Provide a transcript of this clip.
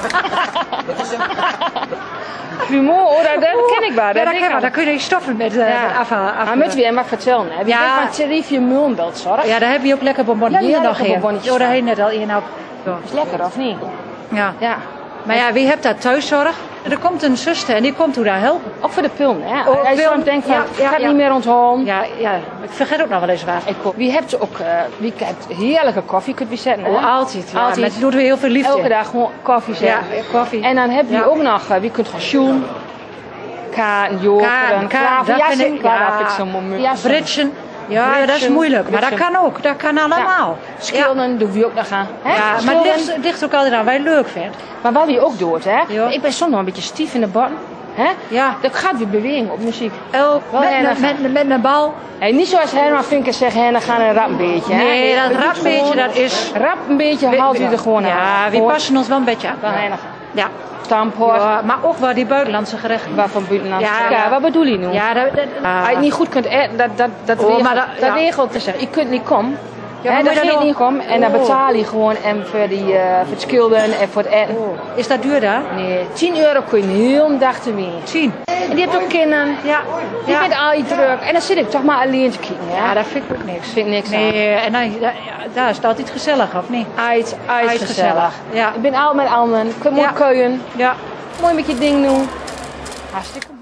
Fumeur, dat ken ik wel. Ja, dat ken ik. Daar kun je stoffen met afval. Maar moet weer maar vertellen. Hè? Ja. Van Terrifje Mullenbelt zorg. Ja, daar heb je ook lekker bonbonnetjes nog in. Ja, daar heen net al in. Is lekker of niet? Ja. Maar ja, wie hebt daar thuiszorg? Er komt een zuster en die komt u daar helpen. Ook voor de pillen, hè? Als je dan denkt van, ik ga niet meer onthouden. Ja, ik vergeet ook nog wel eens waar. Wie hebt ook, wie krijgt heerlijke koffie, kunt u zetten, hè? Altijd. Met dat doen we heel veel liefde. Elke dag gewoon koffie zetten. Ja, koffie. En dan heb je ook nog, wie kunt gaan schoen, kaarten, jokeren, klaverjassen. Britsen. Ja, dat is moeilijk, maar dat kan ook. Dat kan allemaal. Schilderen doen we ook nog aan. Ja, maar het ligt ook altijd aan wat je leuk vindt. Maar wat je ook doet, hè? Ja. Ik ben soms nog een beetje stief in de bottom. Hè? Ja. Dat gaat weer bewegen op muziek. Met een bal. Hey, niet zoals Herman Vinkers zegt, dan gaan een rap een beetje. Hè? Nee, dat rap een beetje, dat is... Rap een beetje haalt u er gewoon aan. Ja, we passen ons wel een beetje aan. Ja. Stamphorst. Ja, maar ook wel die buitenlandse gerechten. Waarvan buitenlandse gerechten? Ja, wat bedoel je nu? Ja, als je het niet goed kunt eten, dat regelt te zeggen. Je kunt niet komen. Ja, dan ga je niet komen en dan betaal je gewoon voor het schilderen en voor het eten. Is dat duur daar? Nee, 10 euro kun je een hele dag te winnen. 10? En die hebt ook kinderen. Ja. Die bent al je druk. En dan zit ik toch maar alleen te kijken. Ja, dat vind ik ook niks. Vind ik niks nee, en daar is het altijd gezellig, of niet? Uit gezellig. Ja. Ik ben oud met anderen. Mooi keuien. Ja. Mooi met je ding doen. Hartstikke